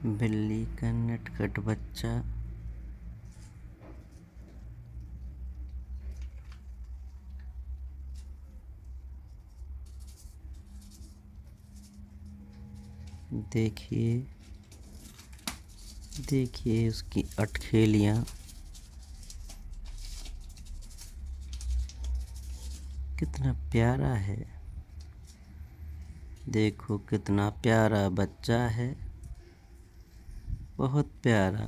बिल्ली का नटखट बच्चा। देखिए देखिए उसकी अटखेलियाँ कितना प्यारा है। देखो कितना प्यारा बच्चा है, बहुत प्यारा।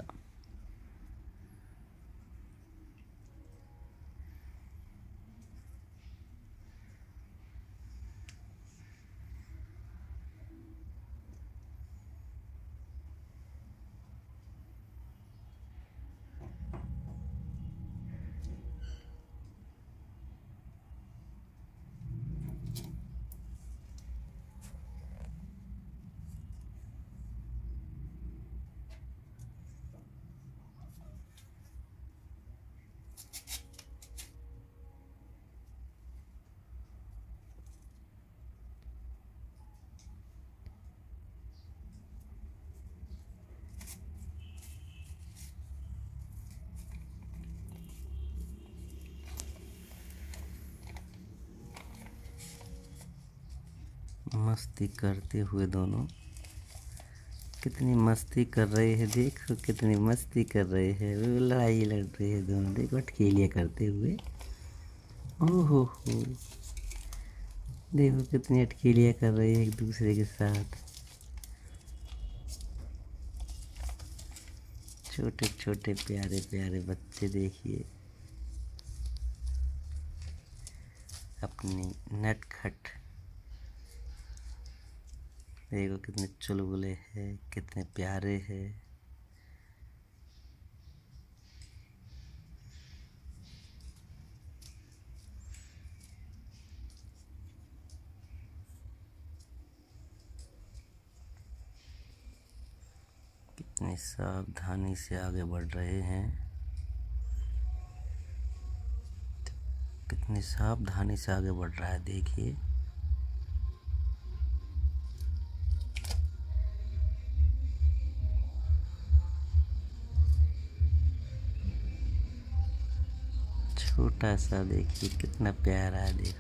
मस्ती करते हुए दोनों कितनी मस्ती कर रहे हैं। देखो कितनी मस्ती कर रहे हैं, वो लड़ाई लड़ रहे हैं दोनों। देखो अटखेलियाँ करते हुए। ओहो हो, देखो कितनी अटखेलियाँ कर रहे हैं एक दूसरे के साथ। छोटे छोटे प्यारे प्यारे बच्चे देखिए अपनी नटखट। देखो कितने चुलबुले हैं, कितने प्यारे हैं। कितनी सावधानी से आगे बढ़ रहे हैं, कितनी सावधानी से आगे बढ़ रहा है। देखिए छोटा सा, देखिए कितना प्यारा है। देखो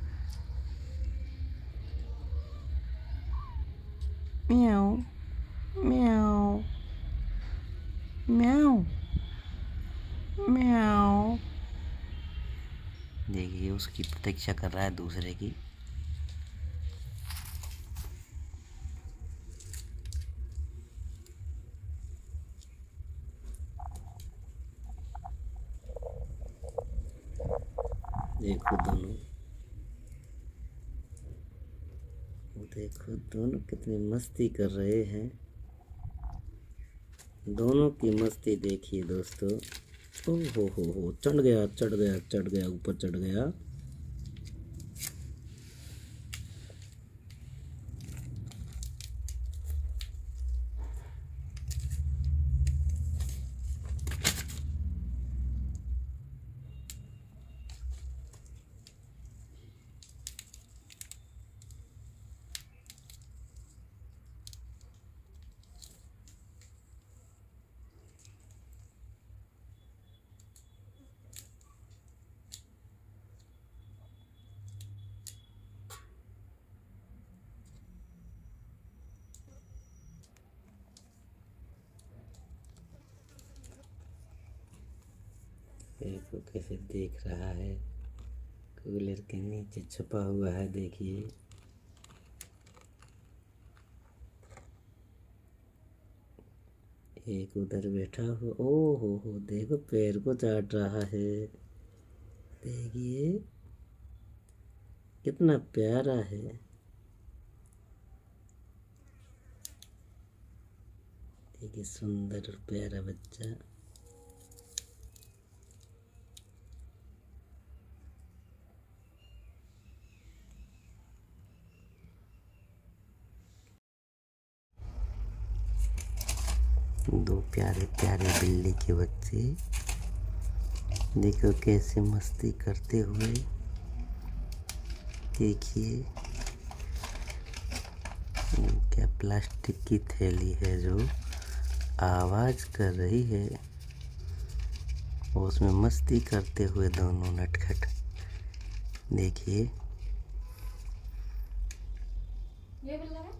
म्याऊ म्याऊ म्याऊ म्याऊ। देखिए उसकी प्रतीक्षा कर रहा है दूसरे की। देखो दोनों, देखो दोनों कितनी मस्ती कर रहे हैं। दोनों की मस्ती देखिए दोस्तों। ओ हो, चढ़ गया चढ़ गया चढ़ गया, ऊपर चढ़ गया। देखो कैसे देख रहा है, कूलर के नीचे छुपा हुआ है। देखिए एक उधर बैठा हो। ओ हो, देखो पैर को चाट रहा है। देखिए कितना प्यारा है। देखिए सुंदर और प्यारा बच्चा। दो प्यारे प्यारे बिल्ली के बच्चे देखो कैसे मस्ती करते हुए। देखिए क्या प्लास्टिक की थैली है जो आवाज़ कर रही है और उसमें मस्ती करते हुए दोनों नटखट। देखिए ये बिल्ला है।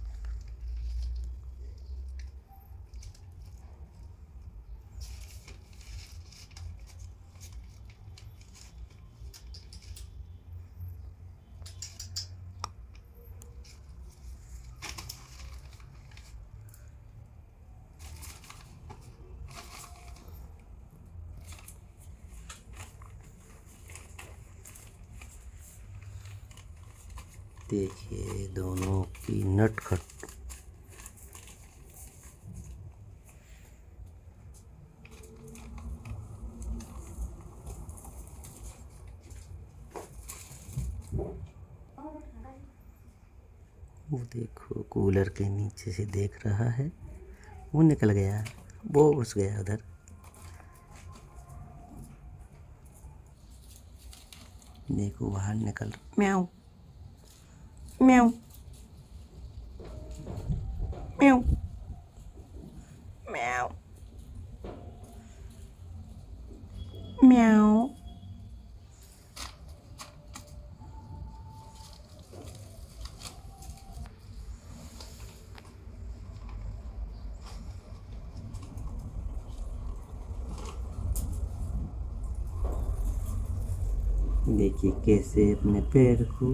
देखिए दोनों की नटखट। वो देखो कूलर के नीचे से देख रहा है, वो निकल गया, वो घुस गया उधर। देखो बाहर निकल, म्याऊ म्याऊ म्याऊ म्याऊ म्याऊ। देखिए कैसे अपने पैर को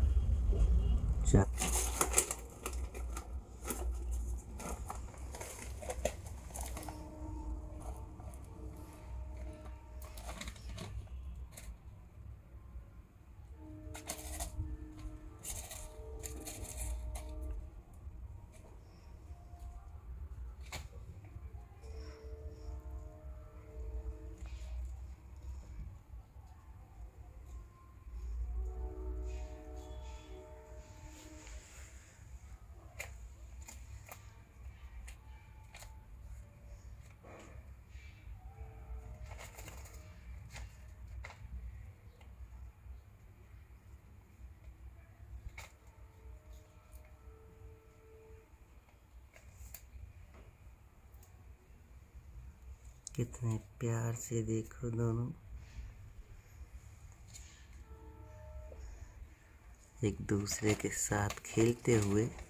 कितने प्यार से देखो दोनों एक दूसरे के साथ खेलते हुए।